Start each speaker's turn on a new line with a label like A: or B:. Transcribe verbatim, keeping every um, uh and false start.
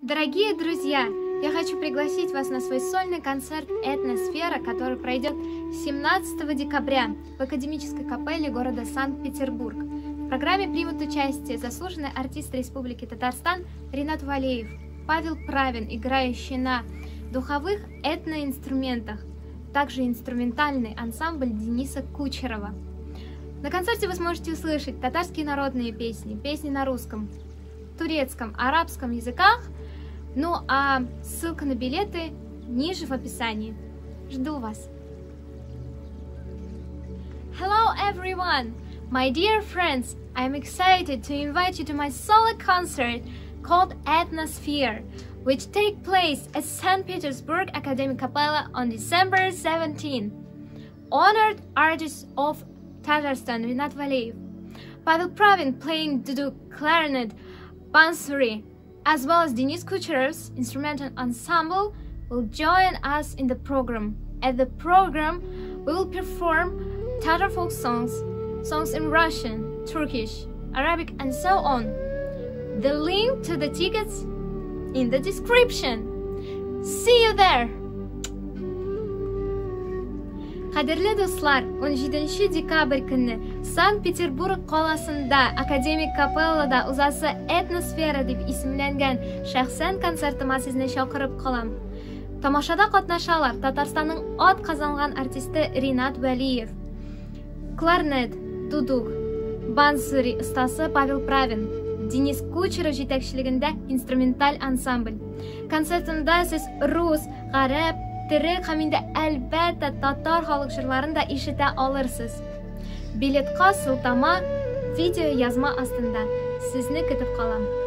A: Дорогие друзья, я хочу пригласить вас на свой сольный концерт «Этносфера», который пройдет семнадцатого декабря в Академической капелле города Санкт-Петербург. В программе примут участие заслуженный артист Республики Татарстан Ринат Валеев, Павел Правин, играющий на духовых этноинструментах, также инструментальный ансамбль Дениса Кучерова. На концерте вы сможете услышать татарские народные песни, песни на русском, турецком, арабском языках. Ну а ссылка на билеты ниже в описании. Жду вас. Hello everyone! My dear friends, I'm excited to invite you to my solo concert called Etnosphere, which takes place at Saint Petersburg Academic Capella on December seventeenth. Honored artists of Tatarstan Rinat Valeev, Pavel Pravin playing duduk, clarinet, bansuri, as well as Denis Kucherov's instrumental ensemble will join us in the program. At the program, we will perform Tatar folk songs, songs in Russian, Turkish, Arabic, and so on. The link to the tickets in the description. See you there! Қадірлі достар, он жетінші декабрь күні Санкт-Петербург қаласында Академик капеллада узасы «Этносфера» деп исемленген шәхсән концертыма сезне шақырып қалам. Тамашада катнашалар Татарстанның ат казанган артисты Ринат Валеев, кларнет, дудук, бансури остасы Павел Правин, Денис Кучеров җитәкчелегендә инструменталь ансамбль. Концертында сез рус, гарәп, төрек һәм инде әлбәттә татар халык җырларын да ишетә алырсыз. Билетка сылтама видео язма астында. Сезне көтеп калам.